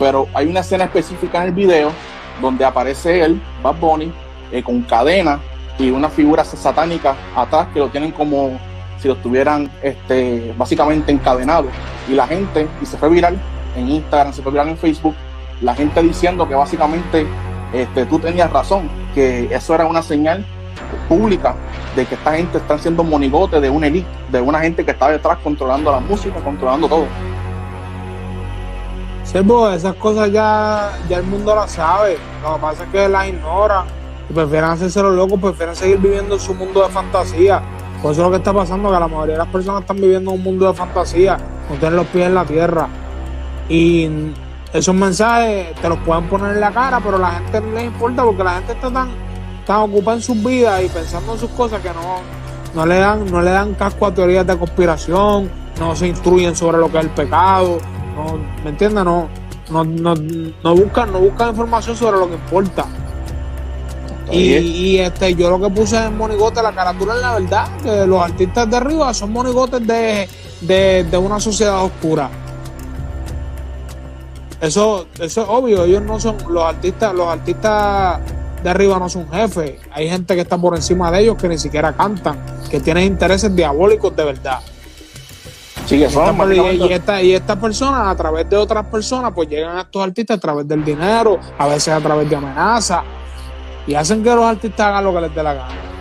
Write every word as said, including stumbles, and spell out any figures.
pero hay una escena específica en el video donde aparece él, Bad Bunny, eh, con cadena y una figura satánica atrás que lo tienen como si lo estuvieran este, básicamente encadenado, y la gente, y se fue viral en Instagram, se fue viral en Facebook, la gente diciendo que básicamente este, tú tenías razón, que eso era una señal pública de que esta gente está siendo monigote de una elite, de una gente que está detrás controlando la música, controlando todo. Sí, pues esas cosas ya, ya el mundo las sabe. Lo que pasa es que las ignoran y prefieren hacerse los locos, prefieren seguir viviendo en su mundo de fantasía. Por eso es lo que está pasando, que la mayoría de las personas están viviendo en un mundo de fantasía, no tienen los pies en la tierra. Y esos mensajes te los pueden poner en la cara, pero a la gente no les importa porque la gente está tan, tan ocupada en sus vidas y pensando en sus cosas que no, no, le dan, no le dan casco a teorías de conspiración, no se instruyen sobre lo que es el pecado. No, ¿me entiendes? No, no, no, no buscan, no buscan información sobre lo que importa. Y, y este, yo lo que puse en monigote, la carátula es la verdad, que los artistas de arriba son monigotes de, de, de una sociedad oscura. Eso, eso es obvio, ellos no son, los artistas, los artistas de arriba no son jefes. Hay gente que está por encima de ellos que ni siquiera cantan, que tienen intereses diabólicos de verdad. Sí, que son, y, esta, y, esta, y estas personas, a través de otras personas, pues llegan a estos artistas a través del dinero, a veces a través de amenazas, y hacen que los artistas hagan lo que les dé la gana.